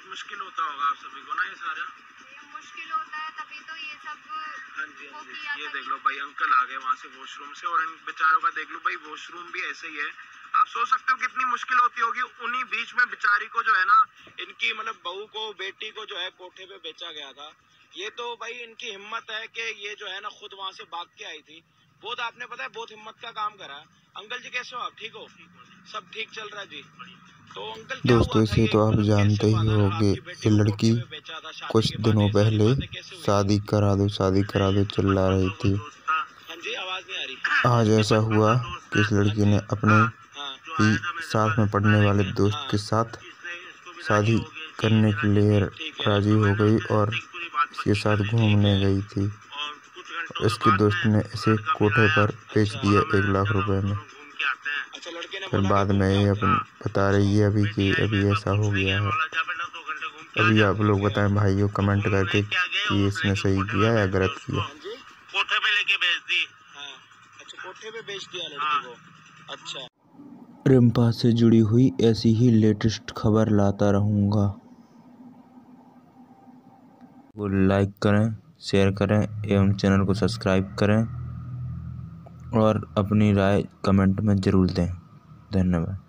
मुश्किल होता होगा आप सभी को ना ये सारा। मुश्किल होता है तभी तो ये सब। हाँ जी हाँ जी, ये देख लो भाई अंकल आ गए वहाँ से वॉशरूम से, और इन बेचारों का देख लो भाई वॉशरूम भी ऐसे ही है। आप सोच सकते हो कितनी मुश्किल होती होगी। उन्हीं बीच में बेचारी को जो है ना, इनकी मतलब बहू को, बेटी को जो है कोठे पे बेचा गया था। ये तो भाई इनकी हिम्मत है कि ये जो है ना खुद वहाँ से भाग के आई थी। बहुत आपने पता है बहुत हिम्मत का काम करा। अंकल जी कैसे हो आप, ठीक हो? सब ठीक चल रहा है जी। तो अंकल क्या दोस्तों, हुआ था इसे ये, तो आप मतलब जानते कैसे ही हुआ था? होंगे, आपकी बेटी ये को लड़की कोठे पे बेचा था शादी कुछ के बाद, दिनों ये सारी पहले बातें कैसे हुई? शादी करा दो चिल्ला रही थी। हाँ जी, आवाज नहीं आ रही। आज ऐसा हुआ कि इस लड़की ने अपने ही साथ में पढ़ने वाले दोस्त के साथ शादी करने के लिए राजी हो गई और इसके साथ घूमने गई थी। इसके दोस्त ने इसे कोठे पर बेच दिया 1 लाख रुपए में। अच्छा, लड़के ने फिर बोला बाद कि में घूम के ये आते हैं। बता रही है अभी कि अभी ऐसा हो गया है। अभी आप लोग बताएं भाइयों कमेंट करके कि इसने सही किया या गलत किया। कोठे पे लेके बेच दी। हाँ, अच्छा कोठे पे बेच दिया लड़की को। अच्छा, रिम्पा से जुड़ी हुई ऐसी ही लेटेस्ट खबर लाता रहूँगा। वो लाइक करें, शेयर करें एवं चैनल को सब्सक्राइब करें और अपनी राय कमेंट में ज़रूर दें। धन्यवाद।